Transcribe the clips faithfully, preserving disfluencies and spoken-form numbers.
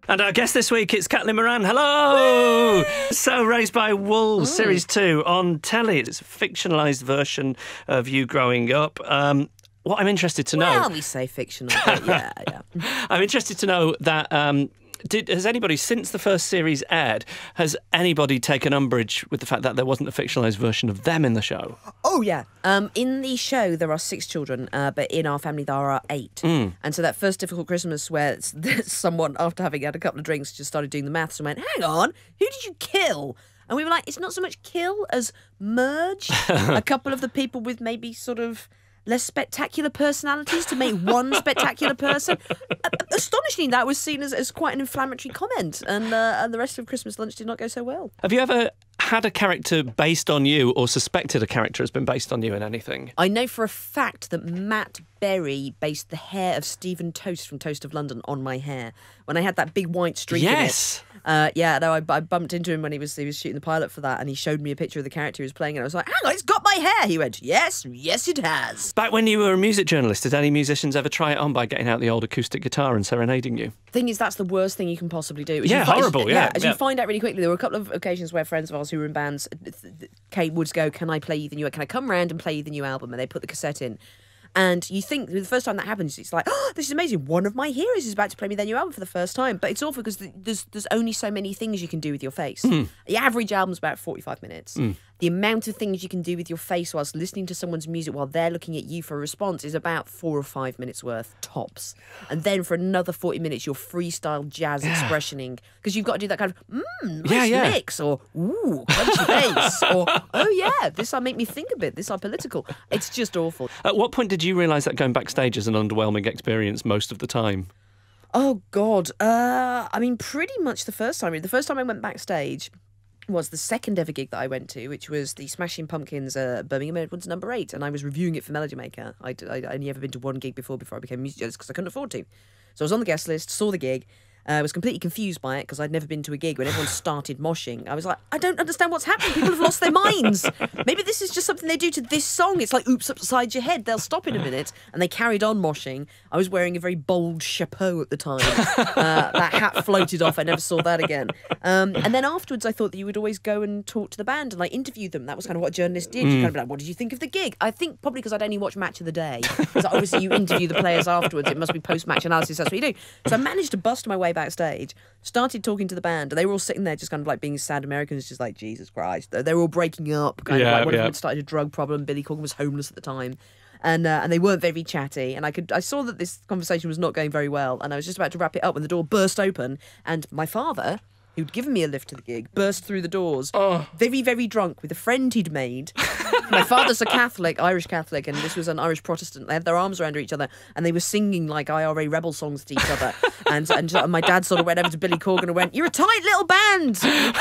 And our guest this week, it's Caitlin Moran. Hello! Woo! So, Raised by Wolves, Ooh. Series two on telly. It's a fictionalised version of you growing up. Um, what I'm interested to know... Well, we say fictional, but yeah, yeah. I'm interested to know that... Um, Did, has anybody, since the first series aired, has anybody taken umbrage with the fact that there wasn't a fictionalised version of them in the show? Oh, yeah. Um, in the show, there are six children, uh, but in our family, there are eight. Mm. And so that first difficult Christmas where someone, after having had a couple of drinks, just started doing the maths and went, hang on, who did you kill? And we were like, it's not so much kill as merge a couple of the people with maybe sort of... less spectacular personalities to make one spectacular person. Astonishingly, that was seen as, as quite an inflammatory comment, and, uh, and the rest of Christmas lunch did not go so well. Have you ever had a character based on you or suspected a character has been based on you in anything? I know for a fact that Matt Berry based the hair of Stephen Toast from Toast of London on my hair. When I had that big white streak yes. in it. Uh, yeah, no, I, I bumped into him when he was he was shooting the pilot for that, and he showed me a picture of the character he was playing, and I was like, hang on, it's got my hair. He went, yes, yes it has. Back when you were a music journalist, did any musicians ever try it on by getting out the old acoustic guitar and serenading you? Thing is, that's the worst thing you can possibly do. As yeah, you, horrible, as, yeah. yeah. As yeah. you find out really quickly, there were a couple of occasions where friends of ours who were in bands, Kate would go, can I play you the new, can I come round and play you the new album? And they put the cassette in. And you think, the first time that happens, it's like, oh, this is amazing. One of my heroes is about to play me their new album for the first time. But it's awful because there's there's only so many things you can do with your face. Mm. The average album's about forty-five minutes. Mm. The amount of things you can do with your face whilst listening to someone's music while they're looking at you for a response is about four or five minutes worth, tops. And then for another forty minutes, you're freestyle jazz yeah. expressioning. Because you've got to do that kind of, mmm, nice yeah, yeah. mix, or ooh, crunchy bass, or oh yeah, this will make me think a bit, this are political. It's just awful. At what point did you realise that going backstage is an underwhelming experience most of the time? Oh, God. Uh, I mean, pretty much the first time. The first time I went backstage was the second ever gig that I went to, which was the Smashing Pumpkins uh, Birmingham Edwards number eight, and I was reviewing it for Melody Maker. I'd, I'd only ever been to one gig before before I became a music journalist because I couldn't afford to. So I was on the guest list, saw the gig, I uh, was completely confused by it because I'd never been to a gig when everyone started moshing. I was like, I don't understand what's happening. People have lost their minds. Maybe this is just something they do to this song. It's like oops upside your head. They'll stop in a minute. And they carried on moshing. I was wearing a very bold chapeau at the time. Uh, that hat floated off. I never saw that again. Um, and then afterwards, I thought that you would always go and talk to the band and like interview them. That was kind of what journalists did. Mm. You kind of be like, what did you think of the gig? I think probably because I'd only watched Match of the Day. Because obviously you interview the players afterwards. It must be post-match analysis. That's what you do. So I managed to bust my way backstage. Started talking to the band, and they were all sitting there just kind of like being sad Americans, just like, Jesus Christ. They were all breaking up, kind yeah, of like one yeah. of them had started a drug problem. Billy Corgan was homeless at the time. And uh, and they weren't very chatty, and I could I saw that this conversation was not going very well, and I was just about to wrap it up when the door burst open, and my father, who'd given me a lift to the gig, burst through the doors, oh. very, very drunk, with a friend he'd made. My father's a Catholic, Irish Catholic, and this was an Irish Protestant. They had their arms around each other, and they were singing like I R A rebel songs to each other. And, and my dad sort of went over to Billy Corgan and went, "You're a tight little band.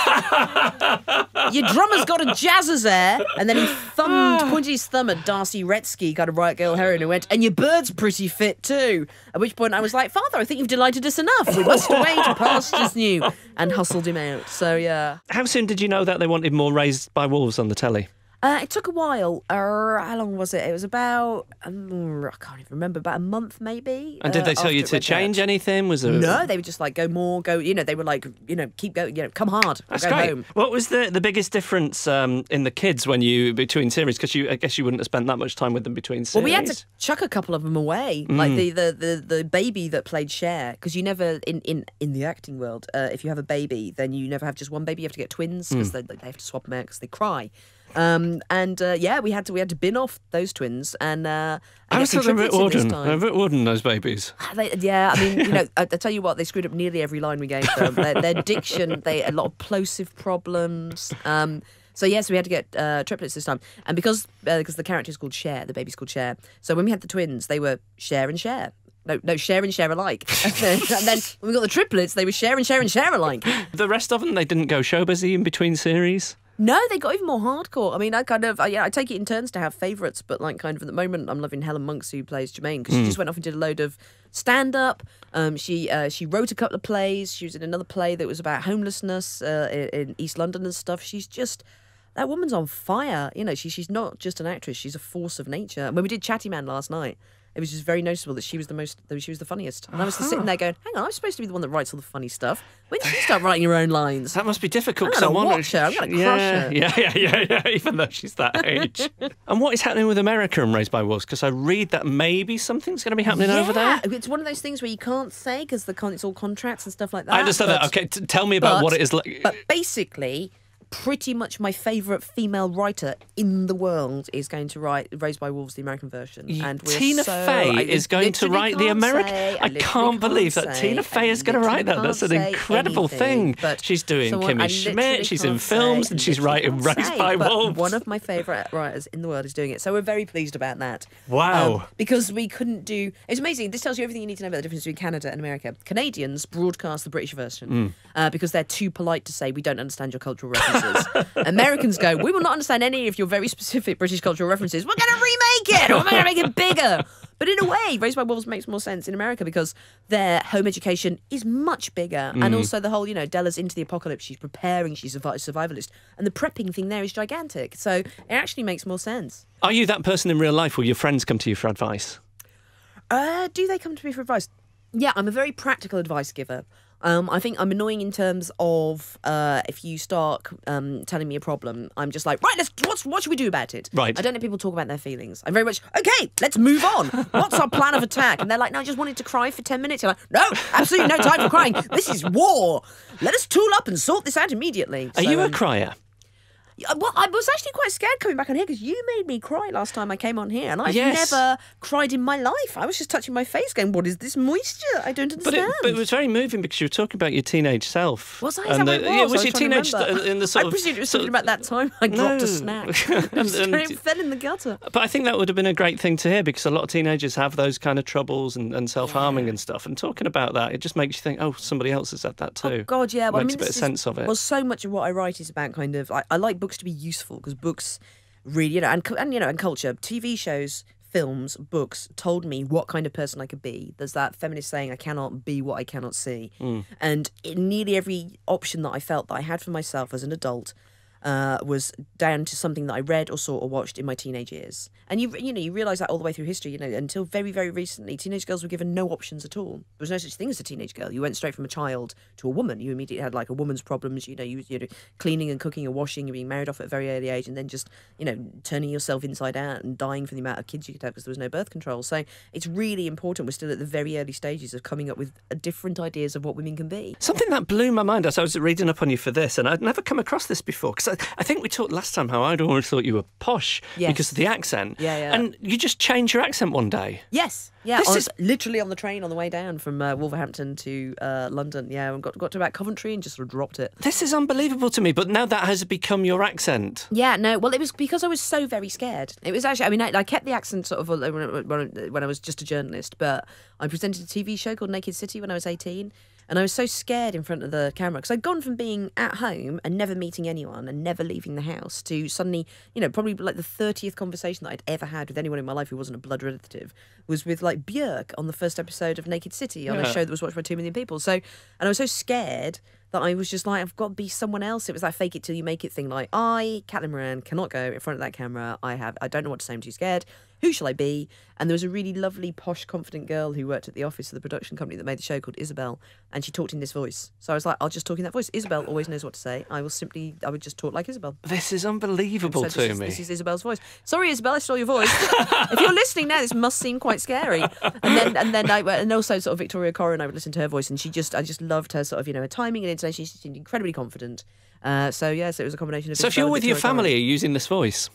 Your drummer's got a jazzer's air." And then he thumbed, pointed his thumb at Darcy Retzky, kind of Riot Girl heroine, and went, "And your bird's pretty fit too." At which point I was like, "Father, I think you've delighted us enough. We must away to pastures new," and hustled him out. So yeah. How soon did you know that they wanted more Raised by Wolves on the telly? Uh, it took a while. Uh, how long was it? It was about, um, I can't even remember, about a month maybe. And did they uh, tell you to change out. anything? Was there... No, they were just like, go more, go, you know, they were like, you know, keep going, you know, come hard. That's go great. Home. What was the, the biggest difference um, in the kids when you, between series? Because you, I guess you wouldn't have spent that much time with them between series. Well, we had to chuck a couple of them away. Mm. Like the, the, the, the baby that played Cher, because you never, in, in, in the acting world, uh, if you have a baby, then you never have just one baby, you have to get twins, because mm. they, they have to swap them out because they cry. Um, and uh, yeah, we had to we had to bin off those twins, and uh, I was a bit wooden. A bit wooden, those babies. They, yeah, I mean, you know, I, I tell you what, they screwed up nearly every line we gave them. Their, their diction, they a lot of plosive problems. Um, so yes, we had to get uh, triplets this time, and because uh, because the character's called Cher, the baby's called Cher. So when we had the twins, they were Cher and Cher. No, no, share and share alike. And then, and then when we got the triplets, they were share and share and share alike. The rest of them, they didn't go show busy in between series? No, they got even more hardcore. I mean, I kind of, I, yeah, I take it in turns to have favourites, but like kind of at the moment, I'm loving Helen Monks, who plays Jermaine, because mm. she just went off and did a load of stand-up. Um, she uh, she wrote a couple of plays. She was in another play that was about homelessness uh, in, in East London and stuff. She's just, that woman's on fire. You know, she she's not just an actress, she's a force of nature. And when we did Chatty Man last night, it was just very noticeable that she was the most, that she was the funniest. And I was just sitting there going, hang on, I'm supposed to be the one that writes all the funny stuff. When did you start writing your own lines? That must be difficult. I'm going to wondering- watch her. I'm going to yeah, crush her. Yeah, yeah, yeah, yeah, even though she's that age. And what is happening with America and Raised by Wolves? Because I read that maybe something's going to be happening yeah, over there. It's one of those things where you can't say because the con- it's all contracts and stuff like that. I understand but, that. Okay, t- tell me about but, what it is like. But basically, pretty much my favourite female writer in the world is going to write Raised by Wolves, the American version. And we're Tina so, Fey I is going to literally write the can't American. say- I literally can't believe can't that say- Tina Fey I is going to literally write that. That's an can't say incredible anything, thing. but She's doing someone- I Kimmy literally Schmidt. She's in can't films, say- and she's literally writing can't Raised say, by but Wolves. One of my favourite writers in the world is doing it, so we're very pleased about that. Wow. Um, because we couldn't do. It's amazing. This tells you everything you need to know about the difference between Canada and America. Canadians broadcast the British version Mm. uh, because they're too polite to say we don't understand your cultural references. Americans go, we will not understand any of your very specific British cultural references. We're going to remake it, or we're going to make it bigger. But in a way, Raised by Wolves makes more sense in America because their home education is much bigger. Mm. And also the whole, you know, Della's into the apocalypse. She's preparing. She's a survivalist. And the prepping thing there is gigantic. So it actually makes more sense. Are you that person in real life where your friends come to you for advice? Uh, do they come to me for advice? Yeah, I'm a very practical advice giver. Um, I think I'm annoying in terms of uh, if you start um, telling me a problem, I'm just like, right, let's what's, what should we do about it? Right. I don't let people talk about their feelings. I'm very much, okay, let's move on. What's our plan of attack? And they're like, no, I just wanted to cry for ten minutes. You're like, no, absolutely no time for crying. This is war. Let us tool up and sort this out immediately. Are So, you a um, crier? Yeah, well, I was actually quite scared coming back on here because you made me cry last time I came on here, and I've Yes. never cried in my life. I was just touching my face, going, "What is this moisture? I don't But understand." it, but it was very moving because you were talking about your teenage self. Was I? Is that And what the- it was? Yeah, I was was your trying to teenage remember. st- in the sort I of. presumed it was sort something of- about that time I dropped No. a snack. And- Straight and- fell in the gutter. But I think that would have been a great thing to hear because a lot of teenagers have those kind of troubles and, and self-harming and stuff. And talking about that, it just makes you think, oh, somebody else has had that too. Oh God, yeah. Well, Makes I mean, a bit of this is- sense of it. Well, so much of what I write is about kind of. I, I like books to be useful because books really, you know, and and you know, and culture, T V shows, films, books told me what kind of person I could be. There's that feminist saying, I cannot be what I cannot see. Mm. And in nearly every option that I felt that I had for myself as an adult uh, was down to something that I read or saw or watched in my teenage years. And you you know, you realise that all the way through history, you know, until very, very recently, teenage girls were given no options at all. There was no such thing as a teenage girl. You went straight from a child to a woman. You immediately had like a woman's problems, you know, you you know, cleaning and cooking and washing, and being married off at a very early age, and then just, you know, turning yourself inside out and dying for the amount of kids you could have because there was no birth control. So it's really important. We're still at the very early stages of coming up with different ideas of what women can be. Something that blew my mind as I was reading up on you for this, and I'd never come across this before, because I, I think we talked last time how I'd always thought you were posh Yes. because of the accent. Yeah, yeah. And you just changed your accent one day. Yes, yeah. This on, is- literally on the train on the way down from uh, Wolverhampton to uh, London. Yeah, and got got to about Coventry and just sort of dropped it. This is unbelievable to me, but now that has become your accent. Yeah, no. Well, it was because I was so very scared. It was actually. I mean, I, I kept the accent sort of uh, when, when, when I was just a journalist, but I presented a T V show called Naked City when I was eighteen. And I was so scared in front of the camera because I'd gone from being at home and never meeting anyone and never leaving the house to suddenly, you know, probably like the thirtieth conversation that I'd ever had with anyone in my life who wasn't a blood relative was with like Björk on the first episode of Naked City on Yeah. a show that was watched by two million people. So, and I was so scared that I was just like, I've got to be someone else. It was that fake it till you make it thing. Like, I, Caitlin Moran, cannot go in front of that camera. I have, I don't know what to say. I'm too scared. Who shall I be? And there was a really lovely, posh, confident girl who worked at the office of the production company that made the show called Isabel, and she talked in this voice. So I was like, I'll just talk in that voice. Isabel always knows what to say. I will simply, I would just talk like Isabel. This is unbelievable So to this is, me. This is Isabel's voice. Sorry, Isabel, I stole your voice. If you're listening now, this must seem quite scary. And then, and then, I, and also sort of Victoria Corrin, I would listen to her voice, and she just, I just loved her sort of, you know, her timing and intonation. She seemed incredibly confident. Uh, so yes, it was a combination of. So if Isabel you're and with your Victoria Corrin. family, are you using this voice?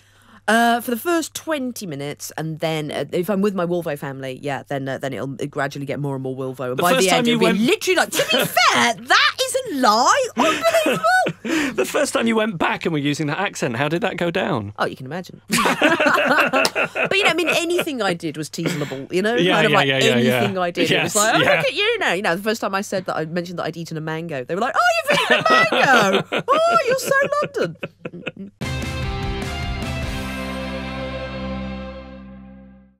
Uh, for the first twenty minutes, and then uh, if I'm with my Wolvo family, yeah, then uh, then it'll gradually get more and more Wolvo. And The by first the time end, you it'll be went- literally like, to be fair, that is a lie. Unbelievable. The first time you went back and were using that accent, how did that go down? Oh, you can imagine. But you know, I mean, anything I did was teasable. You know, Yeah, kind of yeah, like yeah, yeah, anything yeah. I did, it Yes, was like, oh, yeah. look at you now. You know, the first time I said that, I mentioned that I'd eaten a mango. They were like, oh, you've eaten a mango. Oh, you're so London.